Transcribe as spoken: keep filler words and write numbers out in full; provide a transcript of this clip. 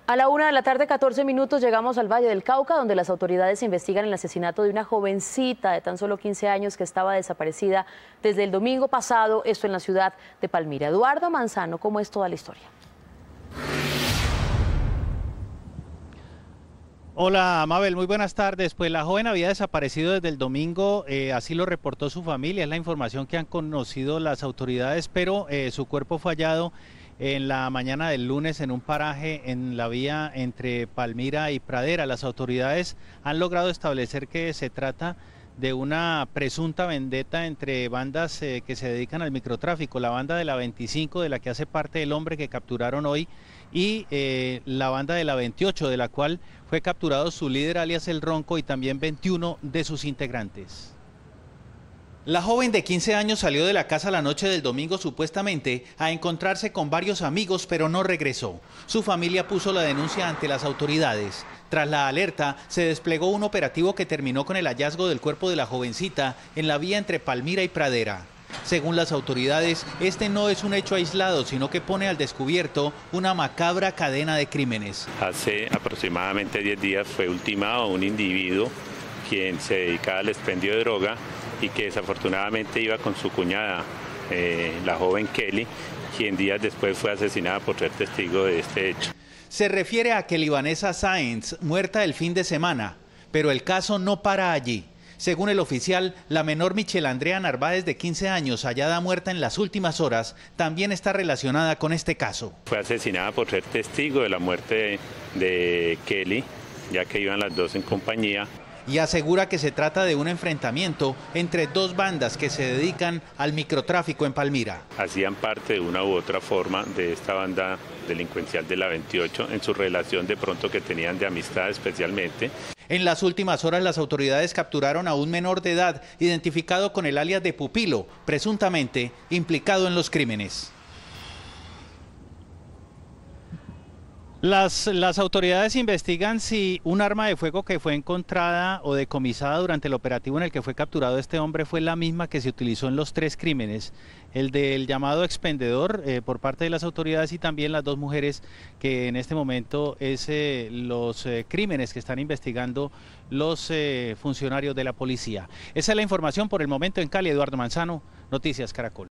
A la una de la tarde, catorce minutos, llegamos al Valle del Cauca, donde las autoridades investigan el asesinato de una jovencita de tan solo quince años que estaba desaparecida desde el domingo pasado, esto en la ciudad de Palmira. Eduardo Manzano, ¿cómo es toda la historia? Hola, Mabel, muy buenas tardes. Pues la joven había desaparecido desde el domingo, eh, así lo reportó su familia, es la información que han conocido las autoridades, pero eh, su cuerpo fue hallado en la mañana del lunes en un paraje en la vía entre Palmira y Pradera. Las autoridades han logrado establecer que se trata de una presunta vendetta entre bandas eh, que se dedican al microtráfico, la banda de la veinticinco, de la que hace parte el hombre que capturaron hoy, y eh, la banda de la veintiocho, de la cual fue capturado su líder alias El Ronco y también veintiuno de sus integrantes. La joven de quince años salió de la casa la noche del domingo supuestamente a encontrarse con varios amigos, pero no regresó. Su familia puso la denuncia ante las autoridades. Tras la alerta, se desplegó un operativo que terminó con el hallazgo del cuerpo de la jovencita en la vía entre Palmira y Pradera. Según las autoridades, este no es un hecho aislado, sino que pone al descubierto una macabra cadena de crímenes. Hace aproximadamente diez días fue ultimado un individuo quien se dedicaba al expendio de droga y que desafortunadamente iba con su cuñada, eh, la joven Kelly, quien días después fue asesinada por ser testigo de este hecho. Se refiere a Kelly Vanessa Sáenz, muerta el fin de semana, pero el caso no para allí. Según el oficial, la menor Michelle Andrea Narváez, de quince años, hallada muerta en las últimas horas, también está relacionada con este caso. Fue asesinada por ser testigo de la muerte de, de Kelly, ya que iban las dos en compañía. Y asegura que se trata de un enfrentamiento entre dos bandas que se dedican al microtráfico en Palmira. Hacían parte de una u otra forma de esta banda delincuencial de la veintiocho en su relación de pronto que tenían de amistad especialmente. En las últimas horas las autoridades capturaron a un menor de edad identificado con el alias de Pupilo, presuntamente implicado en los crímenes. Las, las autoridades investigan si un arma de fuego que fue encontrada o decomisada durante el operativo en el que fue capturado este hombre fue la misma que se utilizó en los tres crímenes, el del llamado expendedor eh, por parte de las autoridades y también las dos mujeres que en este momento es eh, los eh, crímenes que están investigando los eh, funcionarios de la policía. Esa es la información por el momento en Cali. Eduardo Manzano, Noticias Caracol.